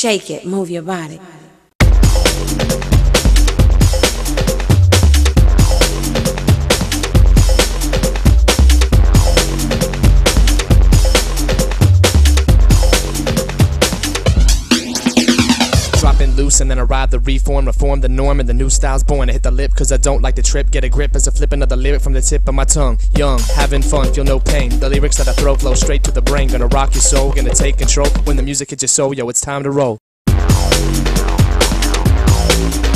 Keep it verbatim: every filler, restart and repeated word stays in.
Shake it, move your body. Dropping loose and then I ride the reform, reform the norm and the new style's born. I hit the lip cause I don't like the trip, get a grip as I flip another lyric from the tip of my tongue. Young, having fun, feel no pain. The lyrics that I throw flow straight to the brain. Gonna rock your soul, gonna take control. When the music hits your soul, yo, it's time to roll.